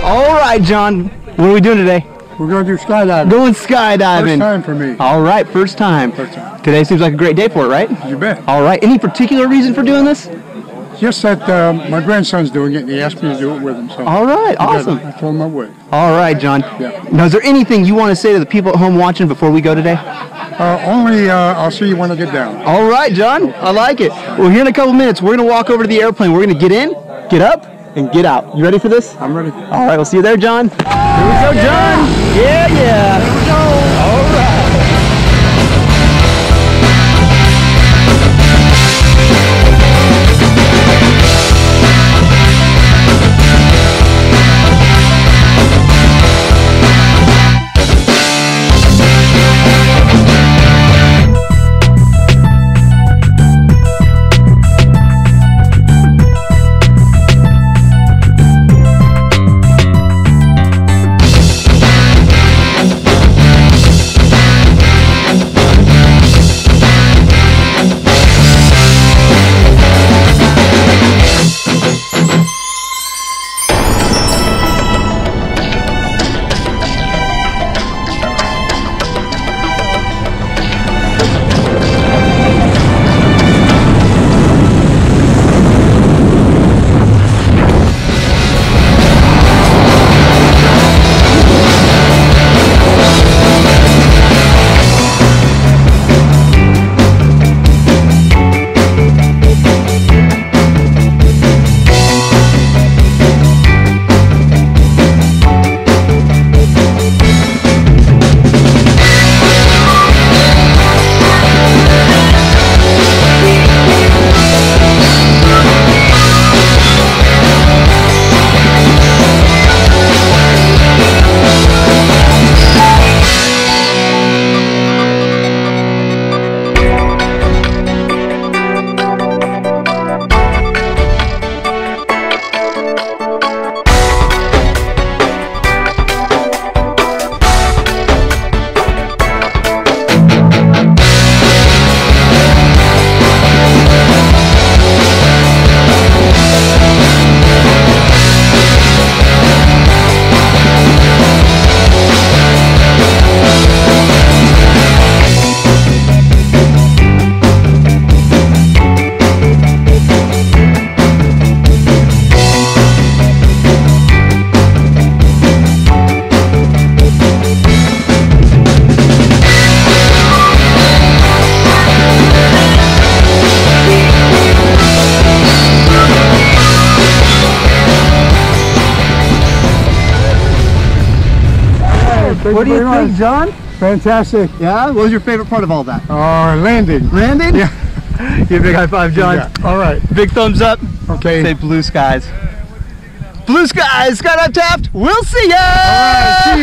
All right, John. What are we doing today? We're going to do skydiving. Going skydiving. First time for me. All right, first time. First time. Today seems like a great day for it, right? You bet. All right. Any particular reason for doing this? Just that my grandson's doing it, and he asked me to do it with him. So all right, awesome. I told him I would. All right, John. Yeah. Now, is there anything you want to say to the people at home watching before we go today? Only I'll see you when I get down. All right, John. I like it. Well, here in a couple minutes, we're going to walk over to the airplane. We're going to get in, get up, and get out. You ready for this? I'm ready. All right, we'll see you there, John. Here we go, John. Yeah. Here we go. All right. What do you think, John? Fantastic. Yeah? What was your favorite part of all that? Landing. Landing? Yeah. Give a big high five, John. Yeah. All right. Big thumbs up. Okay. Say blue skies. Blue skies, Skydive Taft. We'll see ya! All right. See